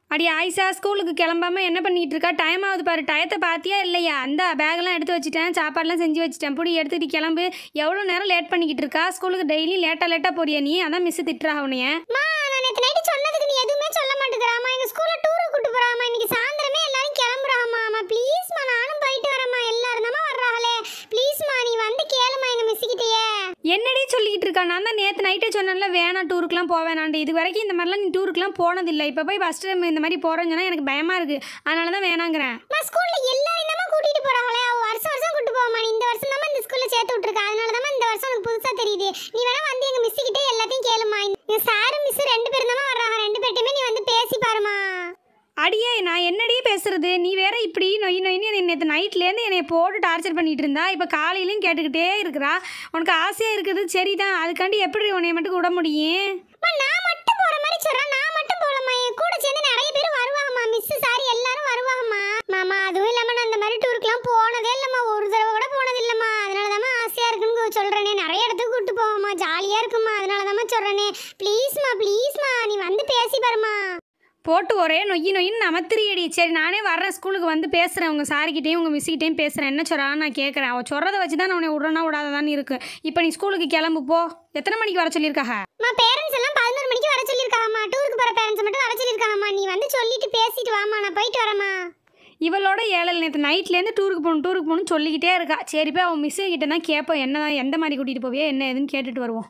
அடி ஆயிஷா, ஸ்கூலுக்கு கிளம்பாம என்ன பண்ணிட்டு இருக்கா? டைம் ஆகுது பாரு. டயத்தை பார்த்தியா இல்லையா? அந்த பேக்கெல்லாம் எடுத்து வச்சுட்டேன், சாப்பாடுலாம் செஞ்சு வச்சுட்டேன். புடி எடுத்துட்டு கிளம்பு. எவ்வளோ நேரம் லேட் பண்ணிக்கிட்டு இருக்கா? ஸ்கூலுக்கு டெய்லி லேட்டாக போறியா நீ? அதான் மிஸ் திட்டுறா உனைய. நான் நேற்று நைட்டு சொன்னதுக்கு நீ எதுவுமே சொல்ல மாட்டேங்கிறாமா. எங்கள் ஸ்கூலில் டூருக்கு கூட்டு போகிறாமா. இன்னைக்கு சாயந்தரமே எல்லாரும் கிளம்புறாமா. ப்ளீஸ்மா, நானும் போயிட்டு வரேம்மா. எல்லாரும் தானே வர்றாங்களே. ப்ளீஸ்மா நீ வந்து கேளுமா எங்கள் மிஸ்ஸுக்கிட்டேயே. என்னடி சொல்லிக்கிட்டு இருக்கா? நான் தான் நேற்று நைட்டே சொன்னேன்ல வேணாம், டூருக்குலாம் போவேணாண்டு. இது வரைக்கும் இந்த மாதிரிலாம் நீ டூருக்குலாம் போனதில்லை. இப்போ போய் ஃபஸ்ட் டைம் இந்த மாதிரி போகிறேன்னு சொன்னால் எனக்கு பயமாக இருக்குது. அதனால தான் வேணாங்கிறேன். ஸ்கூலில் எல்லாரும் தான் கூட்டிகிட்டு போகிறாங்களே. வருஷம் வருஷம் கூட்டு போவாமா. நீ இந்த வருஷம் தான் இந்த ஸ்கூலில் சேர்த்து விட்ருக்கா. அதனால தான் இந்த வருஷம் எனக்கு புதுசாக தெரியுது. நீ வேணா வந்து எங்கள் மிஸ்ஸுக்கிட்டே எல்லாத்தையும் கேளுமா. எங்கள் சாரு மிஸ் 2 பேரும் தான் வர்றாங்க. 2 பேர்ட்டையுமே நீ வந்து பேசி பாருமா. அடியே, நான் என்னடி பேசுறது? நீ வேற இப்படி நொயின்னு நேற்று நைட்லேருந்து என்னை போட்டு டார்ச்சர் பண்ணிட்டு இருந்தா. இப்போ காலையிலையும் கேட்டுக்கிட்டே இருக்கிறா. உனக்கு ஆசையாக இருக்குது சரிதான், அதுக்காண்டி எப்படி உன்னை மட்டும் விட முடியும்? நான் மட்டும் போகிற மாதிரி சொல்கிறேன். நான் மட்டும் போகலாமா? என் கூட சேர்ந்து நிறைய பேர் வருவாங்கம்மா. மிஸ்ஸு சார் எல்லாரும் வருவாங்கம்மா. மாமா அதுவும் இல்லாமல் நான் அந்த மாதிரி டூருக்குலாம் போனதே இல்லைம்மா. ஒரு தடவை கூட போனது இல்லைம்மா. அதனால தாம்மா ஆசையாக இருக்குன்னு சொல்கிறேனே. நிறைய இடத்துக்கு கூப்பிட்டு போவோம்மா. ஜாலியாக இருக்குமா. அதனால தாம்மா சொல்கிறேனே. ப்ளீஸ்மா நீ வந்து பேசி பாருமா. போட்டு ஒரே நொய்யின்னு நமத்திரியடி. சரி நானே வர்றேன், ஸ்கூலுக்கு வந்து பேசுகிறேன். உங்கள் சார்கிட்டையும் உங்கள் மிஸ்ஸிக்கிட்டையும் பேசுகிறேன். என்ன சொல்கிறான்னு நான் கேட்குறேன். அவள் சொல்கிறத வச்சு தான் நான் உன்னை விடனா விடாததான்னு இருக்கு. இப்போ நீ ஸ்கூலுக்கு கிளம்பு போ. எத்தனை மணிக்கு வர சொல்லியிருக்காங்க? பேரண்ட்ஸ் எல்லாம் 11 மணிக்கு வர சொல்லியிருக்காங்கம்மா. டூருக்கு போகிற பேரண்ட்ஸ் மட்டும் வர சொல்லியிருக்காங்கம்மா. நீ வந்து சொல்லிட்டு பேசிட்டு வாமா. நான் போயிட்டு வரேம்மா. இவளோட ஏழல் நேற்று நைட்லேருந்து டூருக்கு போகணும்னு சொல்லிக்கிட்டே இருக்கா. சரி போய் அவன் மிஸ்ஸு கிட்ட தான் கேட்போம். என்னதான் எந்த மாதிரி கூட்டிகிட்டு போவியா என்ன ஏதுன்னு கேட்டுட்டு வருவோம்.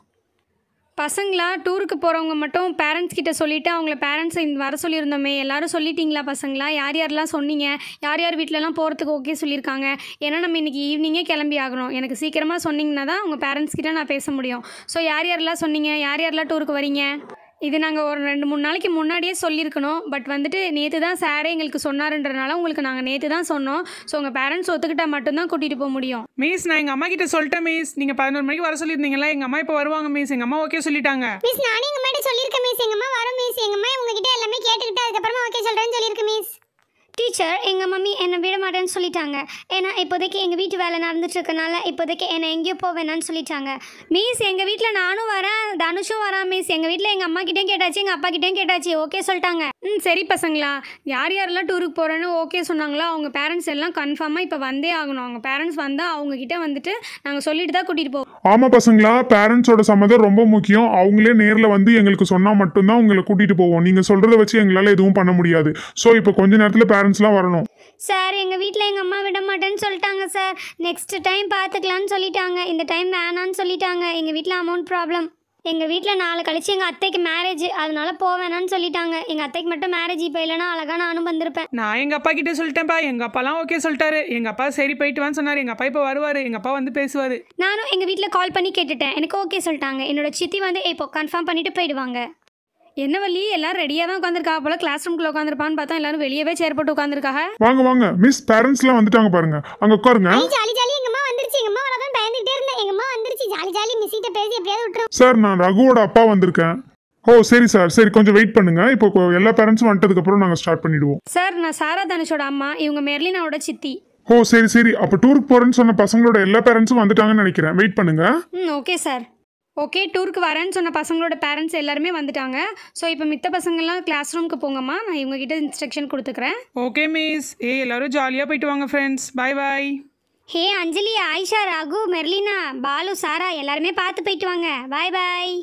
பசங்களா, டூருக்கு போகிறவங்க மட்டும் பேரண்ட்ஸ் கிட்ட சொல்லிவிட்டு அவங்கள பேரண்ட்ஸை வர சொல்லியிருந்தோமே, எல்லோரும் சொல்லிட்டீங்களா பசங்களா? யார் யாரெல்லாம் சொன்னீங்க? யார் யார் வீட்டிலலாம் போகிறதுக்கு ஓகே சொல்லியிருக்காங்க? ஏன்னா நம்ம இன்றைக்கி ஈவினிங்கே கிளம்பி ஆகணும். எனக்கு சீக்கிரமாக சொன்னிங்கன்னா தான் உங்கள் பேரண்ட்ஸ் கிட்ட நான் பேச முடியும். ஸோ யார் யாரெல்லாம் சொன்னீங்க? யார் யாரெல்லாம் டூருக்கு வரீங்க? இது நாங்கள் ஒரு 2-3 நாளைக்கு முன்னாடியே சொல்லியிருக்கணும். பட் வந்துட்டு நேற்று தான் சாரே எங்களுக்கு சொன்னாருன்றனால உங்களுக்கு நாங்கள் நேற்று தான் சொன்னோம். ஸோ உங்கள் பேரண்ட்ஸ் ஒத்துக்கிட்டால் மட்டும்தான் கூட்டிகிட்டு போக முடியும். மிஸ், நான் எங்கள் அம்மா கிட்ட சொல்லிட்டேன் மிஸ். நீங்கள் 11 மணிக்கு வர சொல்லியிருந்தீங்களா? எங்கள் அம்மா இப்போ வருவாங்க மிஸ். எங்கள் அம்மா ஓகே சொல்லிட்டாங்க மிஸ். நானே எங்கள் அம்மா சொல்லியிருக்கேன் மிஸ். எங்கள் அம்மா வரும் மிஸ். எங்கள் அம்மா உங்ககிட்ட எல்லாமே கேட்டுக்கிட்டு அதுக்கப்புறமா ஓகே சொல்கிறேன்னு சொல்லியிருக்கேன் மிஸ். டீச்சர், எங்கள் மம்மி என்னை விட மாட்டேன்னு சொல்லிட்டாங்க. ஏன்னா இப்போதைக்கு எங்கள் வீட்டு வேலை நடந்துட்டுருக்கனால இப்போதைக்கு என்னை எங்கேயோ போவேணான்னு சொல்லிட்டாங்க. மிஸ், எங்கள் வீட்டில் நானும் வரேன், தனுஷும் வரான் மிஸ். எங்கள் வீட்டில் எங்கள் அம்மா கிட்டேயும் கேட்டாச்சு, எங்கள் அப்பா கிட்டேயும் கேட்டாச்சு, ஓகே சொல்லிட்டாங்க. சரி பசங்களா, யார் யாரெல்லாம் டூருக்கு போகிறேன்னு ஓகே சொன்னாங்களோ அவங்க பேரண்ட்ஸ் எல்லாம் கன்ஃபார்மாக இப்போ வந்தே ஆகணும். அவங்க பேரண்ட்ஸ் வந்தால் அவங்கக்கிட்ட வந்துட்டு நாங்கள் சொல்லிட்டு தான் கூட்டிகிட்டு போவோம். ஆமாம் பசங்களா, பேரண்ட்ஸோட சம்மதம் ரொம்ப முக்கியம். அவங்களே நேரில் வந்து எங்களுக்கு சொன்னால் மட்டும்தான் உங்களை கூட்டிகிட்டு போவோம். நீங்கள் சொல்கிறத வச்சு எங்களால் எதுவும் பண்ண முடியாது. ஸோ இப்போ கொஞ்ச நேரத்தில் பேரண்ட்ஸ்லாம் வரணும். சார், எங்கள் வீட்டில் எங்கள் அம்மா விட மாட்டேன்னு சொல்லிட்டாங்க சார். நெக்ஸ்ட் டைம் பார்த்துக்கலான்னு சொல்லிட்டாங்க. இந்த டைம் வேணான்னு சொல்லிட்டாங்க. எங்கள் வீட்டில் அமௌண்ட் ப்ராப்ளம். எங்கள் வீட்டில் நாளை கழிச்சு எங்கள் அத்தைக்கு மேரேஜ், அதனால போவேணான்னு சொல்லிட்டாங்க. எங்கள் அத்தைக்கு மட்டும் மேரேஜ் இப்போ இல்லைனா அழகாக நானும் வந்திருப்பேன். நான் எங்கள் அப்பா கிட்டே சொல்லிட்டேன்ப்பா. எங்கள் அப்பாலாம் ஓகே சொல்லிட்டாரு. எங்கள் அப்பா சரி போயிட்டு வான்னு சொன்னார். எங்கள் அப்பா இப்போ வருவார். எங்கள் அப்பா வந்து பேசுவார். நானும் எங்கள் வீட்டில் கால் பண்ணி கேட்டுட்டேன். எனக்கு ஓகே சொல்லிட்டாங்க. என்னோட சித்தி வந்து இப்போ கன்ஃபார்ம் பண்ணிட்டு போயிடுவாங்க. என்ன வள்ளி, எல்லாரும் ரெடியாக தான் உட்காந்துருக்கா போல. கிளாஸ் ரூம்குள்ள உட்காந்துருப்பான்னு பார்த்தா எல்லாரும் வெளியவே சேர் போட்டு உட்காந்துருக்காங்க. வாங்க மிஸ், பேரண்ட்ஸ்லாம் வந்துட்டாங்க பாருங்க. அங்கே உட்காருங்க. ஜாலி எங்க அம்மா வந்துருச்சு. எங்க அம்மா வரதான் பயந்துட்டே இருந்தேன். எங்க அம்மா வந்துருச்சு. ஜாலி மிஸ் கிட்ட பேசி எப்படியாவது விட்டுரும். சார், நான் ரகுவோட அப்பா வந்திருக்கேன். ஓ சரி சார், சரி கொஞ்சம் வெயிட் பண்ணுங்க. இப்போ எல்லா பேரண்ட்ஸும் வந்துட்டதுக்கப்புறம் நாங்கள் ஸ்டார்ட் பண்ணிடுவோம். சார், நான் சாரா தனுஷோட அம்மா, இவங்க மெர்லினாவோட சித்தி. ஓ சரி, அப்போ டூருக்கு போகிறேன்னு சொன்ன பசங்களோட எல்லா பேரண்ட்ஸும் வந்துட்டாங்கன்னு நினைக்கிறேன். வெயிட் பண்ணுங்க. Okay sir. ஓகே, டூருக்கு வரேன்னு சொன்ன பசங்களோட பேரண்ட்ஸ் எல்லாருமே வந்துட்டாங்க. ஸோ இப்போ மித்த பசங்கள்லாம் கிளாஸ் ரூமுக்கு போங்கம்மா. நான் இவங்ககிட்ட இன்ஸ்ட்ரக்ஷன் கொடுத்துக்கிறேன். Okay miss. எல்லாரும் ஜாலியாக போயிட்டு வாங்க friends. Bye bye. Hey Anjali, Ayesha, Raghu, Merlina, Balu, Sara எல்லாருமே பார்த்து போயிட்டு வாங்க. பாய் பாய்.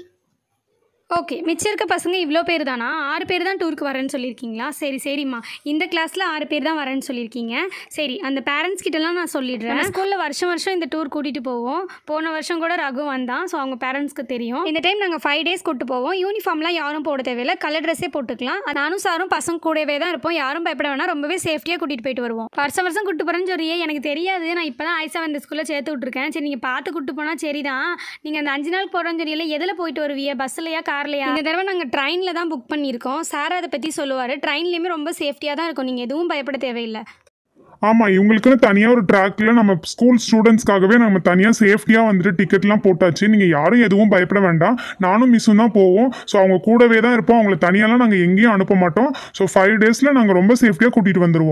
ஓகே, மிச்சம் இருக்க பசங்க இவ்வளோ பேர் தானா? 6 பேர் தான் டூருக்கு வரேன்னு சொல்லியிருக்கீங்களா? சரிம்மா, இந்த கிளாஸில் 6 பேர் தான் வரேன்னு சொல்லியிருக்கீங்க. சரி, அந்த பேரண்ட்ஸ் கிட்டலாம் நான் சொல்லிடுறேன். ஸ்கூலில் வருஷம் இந்த டூர் கூட்டிகிட்டு போவோம். போன வருஷம் கூட ரகு வந்தான். ஸோ அவங்க பேரண்ட்ஸ்க்கு தெரியும். இந்த டைம் நாங்கள் 5 days கூட்டு போவோம். யூனிஃபார்ம்லாம் யாரும் போட தேவையில்லை, கலர் ட்ரெஸ்ஸே போட்டுக்கலாம். நானும் சாரும் பசங்க கூடவே தான் இருப்போம். யாரும் பயப்பட வேணா, ரொம்பவே சேஃப்டியாக கூட்டிகிட்டு போயிட்டு வருவோம். வருஷம் கூட்டு போகிறேன்னு சொல்லியே எனக்கு தெரியாது. நான் இப்போ தான் ஆயிஷா இந்த ஸ்கூலில் சேர்த்து விட்ருக்கேன். சரி, நீங்கள் பார்த்து கூட்டு போனால் சரி தான். நீங்கள் அந்த 5 நாள் போகிறோன்னு தெரியல, எதில் போயிட்டு வருவீங்க? பஸ்லையா கார்லையா? இந்த தடவை நாங்கள் ட்ரெயினில் தான் புக் பண்ணியிருக்கோம். சார் அதை பற்றி சொல்லுவார். ட்ரெயின்லேயுமே ரொம்ப சேஃப்டியாக தான் இருக்கும். நீங்கள் எதுவும் பயப்பட தேவையில்லை. ஆமாம், இவங்களுக்குன்னு தனியாக ஒரு ட்ராக்ல நம்ம ஸ்கூல் ஸ்டூடெண்ட்ஸ்க்காகவே நம்ம தனியாக சேஃப்டியாக வந்துட்டு டிக்கெட்லாம் போட்டாச்சு. நீங்கள் யாரும் எதுவும் பயப்பட வேண்டாம். நானும் மிஸ்ஸும் தான் போவோம். ஸோ அவங்க கூடவே தான் இருப்போம். அவங்கள தனியாலாம் நாங்கள் எங்கேயும் அனுப்ப மாட்டோம். ஸோ 5 days நாங்கள் ரொம்ப சேஃப்டியாக கூட்டிகிட்டு வந்துடுவோம்.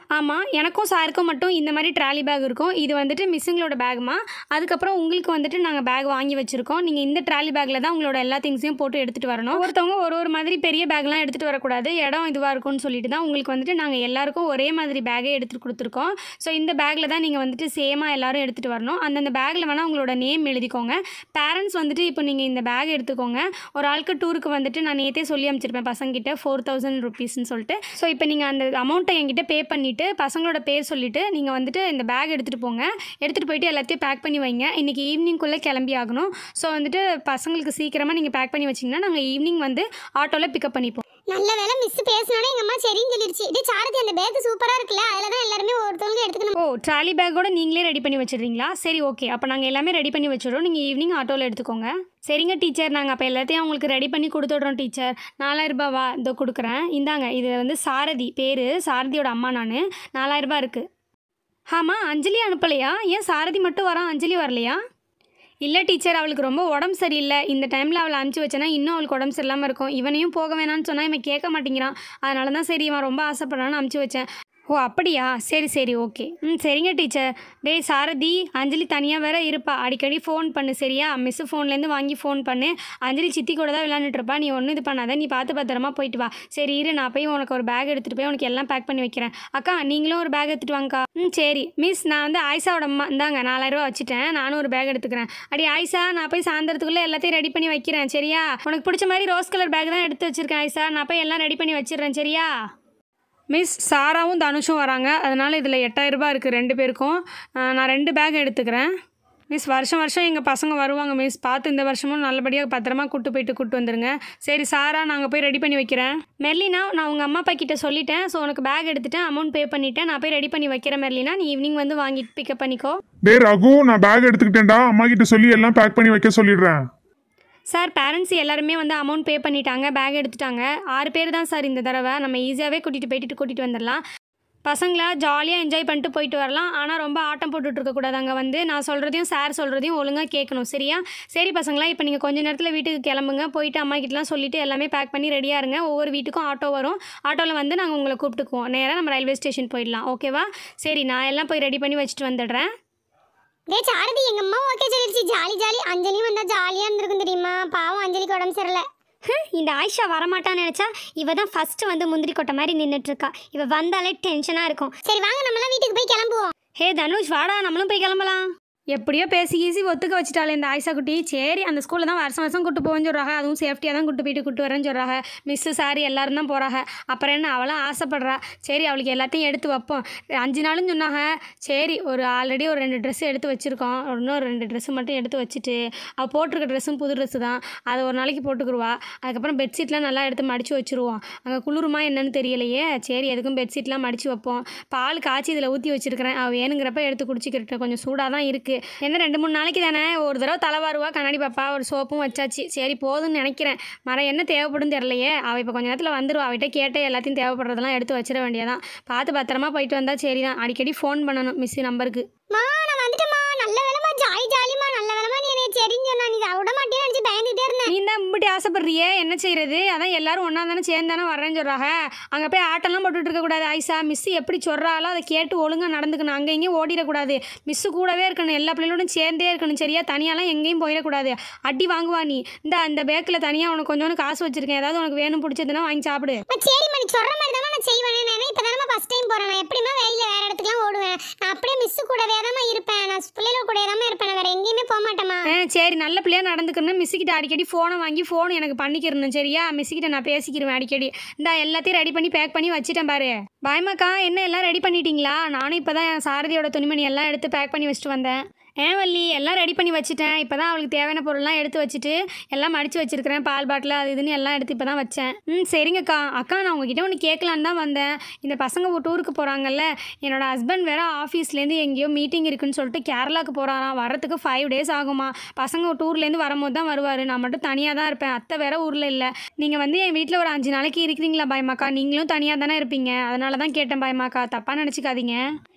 ஆமாம், எனக்கும் சாருக்கும் மட்டும் இந்த மாதிரி ட்ராலி பேக் இருக்கும். இது வந்துட்டு மிஸ்ஸுங்களோட பேகுமா. அதுக்கப்புறம் உங்களுக்கு வந்துட்டு நாங்கள் பேக் வாங்கி வச்சுருக்கோம். நீங்கள் இந்த ட்ராலி பேக்கில் தான் உங்களோட எல்லா திங்ஸையும் போட்டு எடுத்துகிட்டு வரணும். ஒருத்தவங்க ஒரு மாதிரி பெரிய பேக்லாம் எடுத்துகிட்டு வரக்கூடாது, இடம் இதுவாக இருக்கும்னு சொல்லிட்டு தான் உங்களுக்கு வந்துட்டு நாங்கள் எல்லாருக்கும் ஒரே மாதிரி பேக்கே எடுத்துகிட்டு கொடுத்துருக்கோம். ஸோ இந்த பேக்கில் தான் நீங்கள் வந்துட்டு சேமாக எல்லோரும் எடுத்துகிட்டு வரணும். அந்தந்த பேக்கில் வேணால் உங்களோட நேம் எழுதிக்கோங்க. பேரண்ட்ஸ் வந்துட்டு இப்போ நீங்கள் இந்த பேக் எடுத்துக்கோங்க. ஒரு ஆளுக்கு டூருக்கு வந்துட்டு நான் நேற்றே சொல்லி அமைச்சிருப்பேன் பசங்கிட்ட 4000 ருபீஸ்ன்னு சொல்லிட்டு. ஸோ இப்போ நீங்கள் அந்த அமௌண்ட்டை என்கிட்ட பே பண்ணிவிட்டு பசங்களோட பேர் சொல்லிவிட்டு நீங்கள் வந்துட்டு இந்த பேக் எடுத்துகிட்டு போங்க. எடுத்துகிட்டு போயிட்டு எல்லாத்தையும் பேக் பண்ணி வைங்க. இன்றைக்கி ஈவினிங்குள்ளே கிளம்பி ஆகணும். ஸோ வந்துட்டு பசங்களுக்கு சீக்கிரமாக நீங்கள் பேக் பண்ணி வச்சிங்கன்னா நாங்கள் ஈவினிங் வந்து ஆட்டோவில் பிக்கப் பண்ணிப்போம். நல்ல வேலை மிஸ் பேசினோட எங்க அம்மா சரின்னு சொல்லிருச்சு. இது சாரதி அந்த பேக் சூப்பரா இருக்குல்ல, அதில் தான் எல்லாருமே ஒருத்தவங்க எடுத்துக்கணும். ஓ, ட்ராலி பேக்கோட நீங்களே ரெடி பண்ணி வச்சிடுறீங்களா? சரி, ஓகே. அப்போ நாங்கள் எல்லாமே ரெடி பண்ணி வச்சிடுறோம். நீங்கள் ஈவினிங் ஆட்டோவில் எடுத்துக்கோங்க. சரிங்க டீச்சர், நாங்கள் அப்போ எல்லாத்தையும் அவங்களுக்கு ரெடி பண்ணி கொடுத்துட்றோம் டீச்சர். 4000 ரூபாவா? இதோ கொடுக்குறேன், இந்தாங்க. இது வந்து சாரதி பேர், சாரதியோட அம்மா நான். 4000 ரூபா இருக்குது. ஆமாம், அஞ்சலி அனுப்பலையா? ஏன் சாரதி மட்டும் வரான், அஞ்சலி வரலையா? இல்லை டீச்சர், அவளுக்கு ரொம்ப உடம்பு சரியில்லை. இந்த டைமில் அவளை அனுப்பிச்சி வச்சேன்னா இன்னும் அவளுக்கு உடம்பு சரியில்லாமல் இருக்கும். இவனையும் போக வேணான்னு சொன்னால் இவன் கேட்க மாட்டேங்கிறான். அதனால தான் சரி இவன் ரொம்ப ஆசைப்படான்னு அனுப்பிச்சி வச்சேன். ஓ அப்படியா? சரி சரி, ஓகே. சரிங்க டீச்சர். டேய் சாரதி, அஞ்சலி தனியாக வேற இருப்பா, அடிக்கடி ஃபோன் பண்ணு சரியா? மிஸ்ஸு ஃபோன்லேருந்து வாங்கி ஃபோன் பண்ணு. அஞ்சலி சித்தி கூட தான் விளையாண்டுட்ருப்பா, நீ ஒன்றும் இது பண்ணாத, நீ பார்த்து பத்திரமா போயிட்டு வா. சரி இரு, நான் போய் உனக்கு ஒரு பேக் எடுத்துகிட்டு போய் உனக்கு எல்லாம் பேக் பண்ணி வைக்கிறேன். அக்கா நீங்களும் ஒரு பேக் எடுத்துகிட்டு வாங்கக்கா. சரி மிஸ், நான் வந்து ஆயிஷாவோட அம்மா, இந்தாங்க 4000 ரூபா வச்சுட்டேன், நானும் ஒரு பேக் எடுத்துக்கிறேன். அடி ஆயிஷா, நான் போய் சாயந்தரத்துக்குள்ளே எல்லாத்தையும் ரெடி பண்ணி வைக்கிறேன் சரியா? உனக்கு பிடிச்ச மாதிரி ரோஸ் கலர் பேக் தான் எடுத்து வச்சுருக்கேன் ஆயிஷா, நான் போய் எல்லாம் ரெடி பண்ணி வச்சிடுறேன் சரியா? மிஸ், சாராவும் தனுஷும் வராங்க, அதனால் இதில் 8000 ரூபா இருக்குது 2 பேருக்கும். நான் 2 பேக் எடுத்துக்கிறேன். மிஸ், வருஷம் எங்கள் பசங்க வருவாங்க மிஸ், பார்த்து இந்த வருஷமும் நல்லபடியாக பத்திரமா கூட்டு வந்துருங்க. சரி சாரா, நாங்கள் போய் ரெடி பண்ணி வைக்கிறேன். மெர்லினா, நான் உங்கள் அம்மா அப்பா கிட்ட சொல்லிட்டேன். ஸோ உனக்கு பேக் எடுத்துட்டேன், அமௌண்ட் பே பண்ணிட்டேன், நான் போய் ரெடி பண்ணி வைக்கிறேன். மெர்லினா, நீ ஈவினிங் வந்து வாங்கிட்டு பிக்கப் பண்ணிக்கோ. டேய் ரகு, நான் பேக் எடுத்துக்கிட்டேன்டா, அம்மா கிட்ட சொல்லி எல்லாம் பேக் பண்ணி வைக்க சொல்லிடுறேன். சார், பேரண்ட்ஸ் எல்லாருமே வந்து அமௌண்ட் பே பண்ணிட்டாங்க, பேக் எடுத்துட்டாங்க. 6 பேர் தான் சார் இந்த தடவை. நம்ம ஈஸியாகவே கூட்டிகிட்டு வந்துடலாம். பசங்களா ஜாலியாக என்ஜாய் பண்ணிட்டு போயிட்டு வரலாம். ஆனால் ரொம்ப ஆட்டம் போட்டுட்டு இருக்கக்கூடாது. அங்கே வந்து நான் சொல்கிறதையும் சார் சொல்கிறதையும் ஒழுங்காக கேட்கணும் சரியா? சரி பசங்களா, இப்போ நீங்கள் கொஞ்சம் நேரத்தில் வீட்டுக்கு கிளம்புங்க. போயிட்டு அம்மா கிட்டலாம் சொல்லிவிட்டு எல்லாமே பேக் பண்ணி ரெடியாக இருங்க. ஒவ்வொரு வீட்டுக்கும் ஆட்டோ வரும். ஆட்டோவில் வந்து நாங்கள் உங்களை கூப்பிட்டுக்குவோம். நேராக நம்ம ரயில்வே ஸ்டேஷன் போயிடலாம். ஓகேவா? சரி, நான் எல்லாம் போய் ரெடி பண்ணி வச்சுட்டு வந்துடுறேன். டேய் சாரதி, எங்க அம்மா ஓகே சொல்லிருச்சு. ஜாலி அஞ்சலியும் வந்தா ஜாலியா இருந்திருக்கும் தெரியுமா? பாவம் அஞ்சலிக்கு உடம்பு சரியில்லை. இந்த ஆயிஷா வரமாட்டான்னு நினச்சா இவ தான் ஃபஸ்ட்டு வந்து முந்திரி கொட்டை மாதிரி நின்றுட்டுருக்கா. இவ வந்தாலே டென்ஷனாக இருக்கும். சரி வாங்க, நம்மளாம் வீட்டுக்கு போய் கிளம்புவோம். ஹே தனுஷ், வாடா நம்மளும் போய் கிளம்பலாம். எப்படியோ பேசி ஈஸி ஒத்துக்க வச்சுட்டாலே இந்த ஆயிஷா குட்டி. சரி, அந்த ஸ்கூலில் தான் வருஷம் கூட்டு போவேன்னு சொல்கிறாங்க, அதுவும் சேஃப்டியாக தான் கூட்டு வரேன்னு சொல்கிறாங்க. மிஸ்ஸு சாரி எல்லாரும் தான் போகிறாங்க. அப்புறம் என்ன, அவளாம் ஆசைப்படுறா. சரி, அவளுக்கு எல்லாத்தையும் எடுத்து வைப்போம். 5 நாளும் சொன்னாங்க. சரி, ஆல்ரெடி ஒரு 2 ட்ரெஸ்ஸு எடுத்து வச்சுருக்கோம். இன்னும் 2 ட்ரெஸ்ஸு மட்டும் எடுத்து வச்சுட்டு, அவள் போட்டிருக்க ட்ரெஸ்ஸும் புது ட்ரெஸ்ஸு தான், அதை ஒரு நாளைக்கு போட்டுக்குருவா. அதுக்கப்புறம் பெட்ஷீட்லாம் நல்லா எடுத்து மடித்து வச்சுருவோம். அங்கே குளிருமா என்னன்னு தெரியலையே. சரி, எதுக்கும் பெட்ஷீட்லாம் மடித்து வைப்போம். பால் காய்ச்சி இதில் ஊற்றி வச்சுருக்கிறேன், அவள் வேணுங்கிறப்ப எடுத்து குடிச்சிக்கிட்டு. கொஞ்சம் சூடாக தான் இருக்குது. என்ன 2-3 நாளைக்கு தானே, ஒரு தடவை தலைவாருவா, கண்ணாடி பாப்பா, ஒரு சோப்பும் வச்சாச்சு. சரி போதும்னு நினைக்கிறேன். என்ன தேவைப்படும் தெரியலையே. அவள் இப்போ கொஞ்ச நேரத்தில் வந்துடுவா. அவகிட்ட கேட்டு எல்லாத்தையும் தேவைப்படுறதெல்லாம் எடுத்து வச்சிட வேண்டியதான். பார்த்து பத்திரமா போயிட்டு வந்தால் சரி தான். அடிக்கடி ஃபோன் பண்ணணும் மிஸ் நம்பருக்கு. நான் வந்துட்டேம்மா. நல்ல வேலைமா, ஜாலிமா. நல்ல வேலைமா, நீ எனக்கு சரின்னு சொன்னா. நீ விட மாட்டேன்னு நினச்சி பயந்துகிட்டே இருந்தேன். நீ தான் மும்பிட்டு ஆசைப்படுறியே, என்ன செய்கிறது? அதான் எல்லாரும் ஒன்றா தானே சேர்ந்தானே வரேன்னு சொல்கிறாங்க. அங்கே போய் ஆட்டெல்லாம் போட்டுட்டு இருக்கக்கூடாது ஆயிஷா. மிஸ்ஸு எப்படி சொல்கிறாலோ அதை கேட்டு ஒழுங்காக நடந்துக்கணும். அங்கே எங்கேயும் ஓடிடக்கூடாது. மிஸ்ஸு கூடவே இருக்கணும், எல்லா பிள்ளைகளோடும் சேர்ந்தே இருக்கணும் சரியா? தனியாலாம் எங்கேயும் போயிடக்கூடாது. அடி வாங்குவா நீ. இந்த பேக்கில் தனியாக உனக்கு கொஞ்சோண்டு காசு வச்சுருக்கேன், ஏதாவது உனக்கு வேணும் பிடிச்சதுன்னா வாங்கி சாப்பிடு. சரிம்மா, நீ சொல்கிற மாதிரி தான் நான் செய்வேன். இப்போ தானே ஃபஸ்ட் டைம் போகிறேன். நான் எப்படிமா வெளியில் வேறு இடத்துக்குலாம் ஓடுவேன். நான் அப்படியே மிஸ்ஸு கூடவே தான் இருப்பேன். நான் பிள்ளைகள் கூடவே தான் இருப்பேன். வேறு எங்கேயுமே போக மாட்டேம்மா. சரி, நல்ல பிள்ளையாக நடந்துக்கணும். மிஸ்ஸுக்கிட்ட அடிக்கடி ஃபோனை வாங்கி ஃபோன் எனக்கு பண்ணிக்கிறணும் சரியா? மிஸ்ஸுக்கிட்ட நான் பேசிக்கிருவேன் அடிக்கடி. எல்லாத்தையும் ரெடி பண்ணி பேக் பண்ணி வச்சுட்டேன் பாரு. பாய்மாக்கா, என்ன எல்லாம் ரெடி பண்ணிட்டீங்களா? நானும் இப்போ தான் என் சாரதியோட துணிமணி எல்லாம் எடுத்து பேக் பண்ணி வச்சுட்டு வந்தேன். வள்ளி, எல்லாம் ரெடி பண்ணி வச்சுட்டேன். இப்போ தான் அவளுக்கு தேவையான பொருள்லாம் எடுத்து வச்சுட்டு எல்லாம் மடித்து வச்சுருக்கிறேன். பால் பாட்டில் அது இதுன்னு எல்லாம் எடுத்து இப்போ தான் வச்சேன். சரிங்கக்கா. அக்கா, நான் உங்ககிட்ட ஒன்று கேட்கலான்னு தான் வந்தேன். இந்த பசங்க டூருக்கு போகிறாங்கல்ல, என்னோடய ஹஸ்பண்ட் வேறு ஆஃபீஸ்லேருந்து எங்கேயோ மீட்டிங் இருக்குன்னு சொல்லிட்டு கேரளாவுக்கு போகிறாராம். வரத்துக்கு 5 days ஆகுமா. பசங்க டூர்லேருந்து வரும்போது தான் வருவார். நான் மட்டும் தனியாக தான் இருப்பேன். அத்தை வேறு ஊரில் இல்லை. நீங்கள் வந்து என் வீட்டில் ஒரு 5 நாளைக்கு இருக்கிறீங்களா பாய்மாக்கா? நீங்களும் தனியாக தானே இருப்பீங்க, அதனால தான் கேட்டேன் பாய்மாக்கா, தப்பாக நினச்சிக்காதீங்க.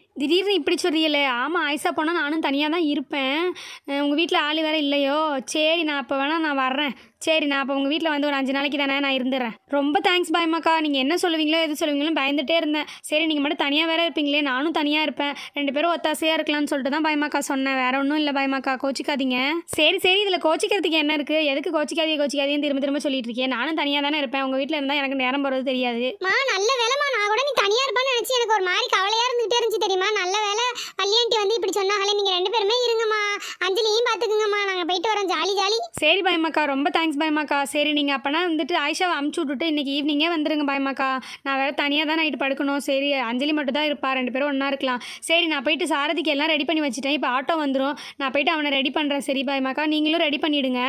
திடீர்னு இப்படி சொல்றீங்களே. ஆமாம், ஆயிஷா போனால் நானும் தனியாக தான் இருப்பேன். உங்கள் வீட்டில் ஆள் வேறு இல்லையோ? சரி, நான் அப்போ வேணால் நான் வர்றேன். சரி, நான் அப்போ உங்கள் வீட்டில் வந்து ஒரு 5 நாளைக்கு தானே நான் இருந்துடுறேன். ரொம்ப தேங்க்ஸ் பாய்மாக்கா. நீங்கள் என்ன சொல்லுவீங்களோ எது சொல்லுவீங்களோ பயந்துட்டே இருந்தேன். சரி, நீங்கள் மட்டும் தனியாக வேற இருப்பீங்களே, நானும் தனியாக இருப்பேன், 2 பேரும் ஒத்தாசையாக இருக்கலாம்னு சொல்லிட்டு தான் பாய்மாக்கா சொன்னேன். வேற ஒன்றும் இல்லை பாய்மாக்கா, கோச்சிக்காதீங்க. சரி சரி, இதில் கோச்சிக்கிறதுக்கு என்ன இருக்குது? எதுக்கு கோச்சிக்காதீங்கன்னு திரும்ப திரும்ப சொல்லிட்டு இருக்கேன். நானும் தனியாக தானே இருப்பேன். உங்கள் வீட்டில் இருந்தால் எனக்கு நேரம் போகிறது தெரியாது. நல்ல வேலைமா, நான் கூட நீ தனியா இருப்பான்னு நினைச்சு எனக்கு ஒரு மாதிரி கவலையா இருந்துகிட்டே இருந்துச்சு தெரியுமா. நல்ல வேலை வள்ளியாண்டி வந்து இப்படி சொன்னாங்களே, நீங்க 2 பேருமே இருங்கம்மா, அஞ்சலியும் பாத்துக்குங்கம்மா, நாங்க போயிட்டு வரோம். Jolly jolly. சரி பாய்மாக்கா, ரொம்ப தேங்க்ஸ் பாய்மாக்கா. சரி, நீங்கள் அப்போனா வந்துட்டு ஆயிஷாவை அமுச்சு விட்டுட்டு இன்றைக்கி ஈவினிங்கே வந்துருங்க பாய்மாக்கா. நான் வேறு தனியாக தான் நைட்டு படுக்கணும். சரி, அஞ்சலி மட்டும் தான் இருப்பா, 2 பேரும் ஒன்றா இருக்கலாம். சரி, நான் போயிட்டு சாரதிக்கு எல்லாம் ரெடி பண்ணி வச்சுட்டேன். இப்போ ஆட்டோ வந்துடும், நான் போயிட்டு அவனை ரெடி பண்ணுறேன். சரி பாய்மாக்கா, நீங்களும் ரெடி பண்ணிவிடுங்க.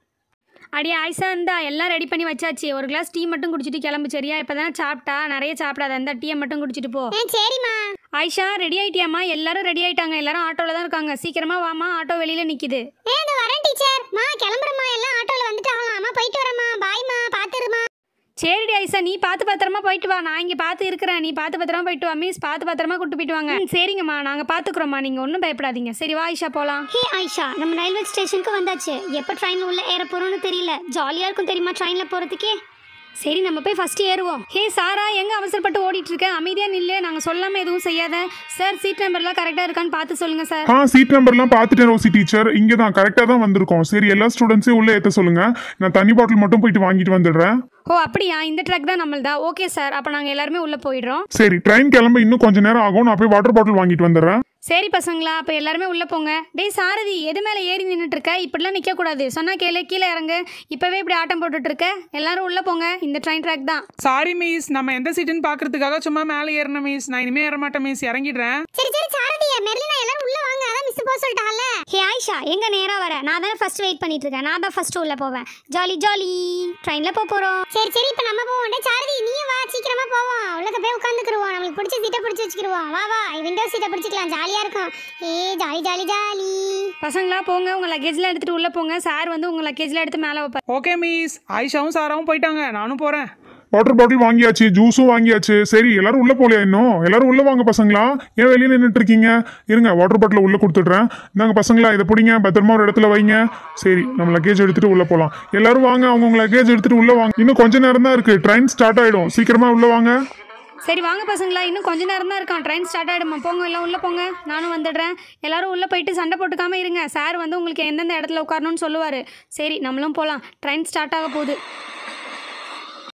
அடியே ஆயிஷா, இருந்தா எல்லாம் ரெடி பண்ணி வச்சாச்சு. ஒரு கிளாஸ் டீ மட்டும் குடிச்சிட்டு கிளம்பு. சரியா? இப்போ தானே சாப்பிட்டா, நிறைய சாப்பிடாத, அந்த டீயை மட்டும் குடிச்சிட்டு போ. சரிம்மா. ஆயிஷா, ரெடி ஆகிட்டியாம்மா? எல்லாரும் ரெடி ஆகிட்டாங்க, எல்லாரும் ஆட்டோவில் தான் இருக்காங்க. சீக்கிரமாக வாமா, ஆட்டோ வெளியில் நிற்கிது. வரேன் டீச்சர். கிளம்புறமா, எல்லாம் ஆட்டோல வந்துட்டாங்களாம். போயிட்டு வரேம்மா, பாய்மா, பாத்துருமா. சரிடி ஆயிஷா, நீ பார்த்து பத்திரமா போயிட்டு வா. நான் இங்கே பார்த்து இருக்கிறேன், நீ பார்த்து பத்திரமா போயிட்டு வா. மிஸ் பார்த்து பத்திரமா கூட்டு போயிட்டு வாங்க. சரிங்கம்மா, நாங்கள் பார்த்துக்குறோம்மா, நீங்கள் ஒன்றும் பயப்படாதீங்க. சரி வா ஆயிஷா, போகலாம். ஹே ஆயிஷா, நம்ம ரயில்வே ஸ்டேஷனுக்கு வந்தாச்சு. எப்போ ட்ரெயினில் உள்ள ஏற போகிறோன்னு தெரியல. ஜாலியாக இருக்கும் தெரியுமா ட்ரெயினில் போகிறதுக்கே. சரி, நம்ம போய் ஃபஸ்ட்டு ஏறுவோம். ஹே சாரா, எங்கே அவசரப்பட்டு ஓடிட்டுருக்கேன்? அமைதியாக நில்லே, நாங்கள் சொல்லாமல் எதுவும் செய்யாத. சார், சீட் நம்பர்லாம் கரெக்டாக இருக்கான்னு பார்த்து சொல்லுங்கள் சார். சீட் நம்பர்லாம் பார்த்துட்டேன் ரோசி டீச்சர். இங்கே தான் கரெக்டாக தான் வந்திருக்கோம். சரி, எல்லா ஸ்டூடெண்ட்ஸையும் உள்ளே ஏற்ற சொல்லுங்க. நான் தண்ணி பாட்டில் மட்டும் போயிட்டு வாங்கிட்டு வந்துடுறேன். ஓ அப்படியா? இந்த ட்ரக் தான் நம்மள்தா. ஓகே சார், அப்போ நாங்கள் எல்லாருமே உள்ளே போயிடுறோம். சரி, ட்ரெயின் கிளம்ப இன்னும் கொஞ்சம் நேரம் ஆகும். நான் போய் வாட்டர் பாட்டில் வாங்கிட்டு வந்துடுறேன். சரி பசங்களா, அப்போ எல்லாருமே உள்ளே போங்க. டேய் சாரதி, எது மேலே ஏறி நின்றுட்டு இருக்க? இப்படிலாம் நிற்கக்கூடாது. சொன்னால் கேளு, கீழே இறங்கு. இப்போவே இப்படி ஆட்டம் போட்டுட்டு இருக்க. எல்லாரும் உள்ளே போங்க, இந்த ட்ரெயின் ட்ராக் தான். சாரி மிஸ், நம்ம எந்த சீட்டுன்னு பார்க்கறதுக்காக சும்மா மேலே ஏறணும் மிஸ். நான் இனிமேல் ஏற மாட்டேன் மிஸ், இறங்கிடுறேன். சரி சரி சாரதியா, மெர்லினா எல்லாரும் உள்ள வாங்க. அதான் மிஸ் போக சொல்லிட்டாங்கல்ல. ஹே ஆயிஷா, எங்கே நேராக வர? நான் தானே ஃபஸ்ட் வெயிட் பண்ணிட்டு இருக்கேன். நான் தான் ஃபஸ்ட்டு உள்ளே போவேன். ஜாலி ஜாலி, ட்ரெயினில் போகிறோம். சரி சரி, இப்போ நம்ம போவோம். சாரதி நீயும் வா, சீக்கிரமா போவோம். உள்ளக்க போய் உட்காந்துக்குருவோம். நம்மளுக்கு பிடிச்ச சீட்டை பிடிச்சி வச்சுக்கிருவோம். வா வா, விண்டோ சீட்டை பிடிச்சிக்கலாம், ஜாலியா இருக்கும். Jolly jolly jolly. பசங்களா போங்க, உங்கள் லக்கேஜ்லாம் எடுத்துகிட்டு உள்ளே போங்க. சார் வந்து உங்கள் லக்கேஜ்லாம் எடுத்து மேலே வைப்பார். ஓகே மிஸ், ஆயிஷாவும் சாராவும் போயிட்டாங்க, நானும் போகிறேன். வாட்டர் பாட்டில் வாங்கியாச்சு, ஜூஸும் வாங்கியாச்சு. சரி, எல்லாரும் உள்ள போலையா இன்னும்? எல்லாரும் உள்ள வாங்க பசங்களா. ஏன் வெளியே நின்றுட்டு இருக்கீங்க? இருங்க, வாட்டர் பாட்டில் உள்ள கொடுத்துட்றேன். இந்தாங்க பசங்களா, இதை பிடிங்க, பத்திரமா ஒரு இடத்துல வைங்க. சரி, நம்ம லக்கேஜ் எடுத்துட்டு உள்ள போகலாம். எல்லாரும் வாங்க, அவங்க லக்கேஜ் எடுத்துட்டு உள்ள வாங்க. இன்னும் கொஞ்ச நேரம் தான் இருக்கு, ட்ரெயின் ஸ்டார்ட் ஆயிடும். சீக்கிரமா உள்ள வாங்க. சரி வாங்க பசங்களா, இன்னும் கொஞ்ச நேரம் தான் இருக்கான், ட்ரெயின் ஸ்டார்ட் ஆகிடுமா. போங்க, எல்லாம் உள்ளே போங்க, நானும் வந்துடுறேன். எல்லாரும் உள்ளே போயிட்டு சண்டை போட்டுக்காமல் இருங்க. சார் வந்து உங்களுக்கு எந்தெந்த இடத்துல உட்காரணும்னு சொல்லுவார். சரி, நம்மளும் போகலாம், ட்ரெயின் ஸ்டார்ட் ஆக போகுது.